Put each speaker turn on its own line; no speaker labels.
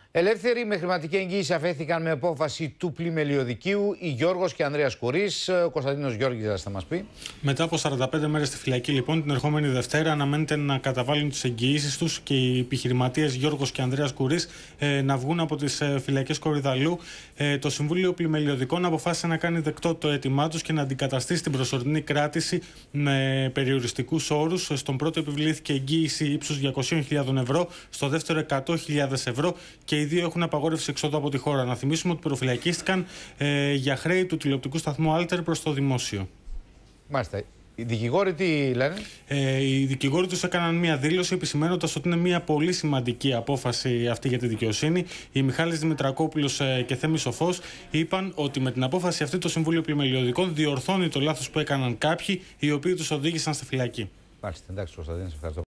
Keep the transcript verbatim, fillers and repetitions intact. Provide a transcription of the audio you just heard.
Ελεύθεροι με χρηματική εγγύηση αφέθηκαν με απόφαση του πλημελιωδικίου οι Γιώργος και Ανδρέας Κουρής. Ο Κωνσταντίνος Γιώργης θα μας πει.
Μετά από σαράντα πέντε μέρες στη φυλακή, λοιπόν, την ερχόμενη Δευτέρα αναμένεται να καταβάλουν τις εγγυήσεις τους και οι επιχειρηματίες Γιώργος και Ανδρέας Κουρής ε, να βγουν από τις ε, φυλακές Κορυδαλλού. Ε, το Συμβούλιο Πλημελιωδικών αποφάσισε να κάνει δεκτό το αίτημά τους και να αντικαταστήσει την προσωρινή κράτηση με περιοριστικούς όρους. Στον πρώτο επιβλήθηκε εγγύηση ύψους διακόσιες χιλιάδες ευρώ, στο δεύτερο εκατό χιλιάδες ευρώ και οι δύο έχουν απαγόρευση εξόδου από τη χώρα. Να θυμίσουμε ότι προφυλακίστηκαν ε, για χρέη του τηλεοπτικού σταθμού Alter προς το δημόσιο.
Μάλιστα. Οι δικηγόροι τι λένε?
Ε, οι δικηγόροι τους έκαναν μία δήλωση επισημαίνοντας ότι είναι μία πολύ σημαντική απόφαση αυτή για τη δικαιοσύνη. Οι Μιχάλης Δημητρακόπουλος ε, και Θέμης Σοφός είπαν ότι με την απόφαση αυτή το Συμβούλιο Πλημελιωδικών διορθώνει το λάθος που έκαναν κάποιοι οι οποίοι τους οδήγησαν στη φυλακή.
Μάλιστα. Εντάξει, Κωνσταντίνε, ευχαριστώ.